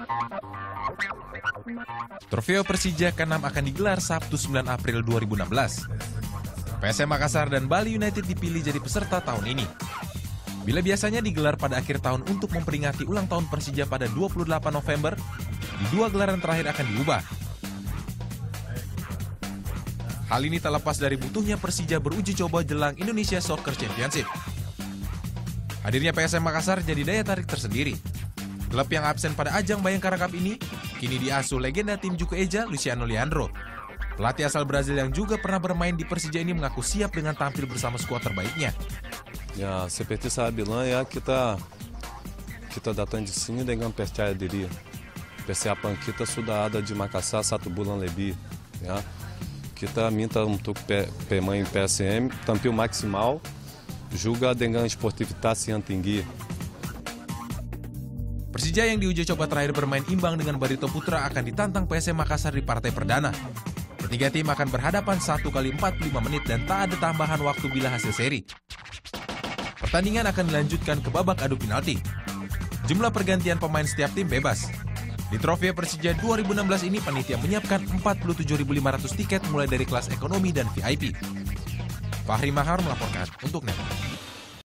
Trofeo Persija ke-6 akan digelar Sabtu 9 April 2016. PSM Makassar dan Bali United dipilih jadi peserta tahun ini. Bila biasanya digelar pada akhir tahun untuk memperingati ulang tahun Persija pada 28 November, di dua gelaran terakhir akan diubah. Hal ini tak lepas dari butuhnya Persija beruji coba jelang Indonesia Soccer Championship. Hadirnya PSM Makassar jadi daya tarik tersendiri. Klub yang absen pada ajang Bayangkara Cup ini kini diasuh legenda tim Juku Eja, Luciano Leandro. Pelatih asal Brazil yang juga pernah bermain di Persija ini mengaku siap dengan tampil bersama skuad terbaiknya. Ya, seperti saya bilang ya, kita datang di sini dengan percaya diri. Persiapan kita sudah ada di Makassar 1 bulan lebih. Ya. Kita minta untuk pemain PSM tampil maksimal, juga dengan sportivitas yang tinggi. Persija yang diuji coba terakhir bermain imbang dengan Barito Putra akan ditantang PSM Makassar di partai perdana. Ketiga tim akan berhadapan 1 kali 45 menit dan tak ada tambahan waktu bila hasil seri. Pertandingan akan dilanjutkan ke babak adu penalti. Jumlah pergantian pemain setiap tim bebas. Di Trofeo Persija 2016 ini panitia menyiapkan 47.500 tiket mulai dari kelas ekonomi dan VIP. Fahri Mahar melaporkan untuk NET.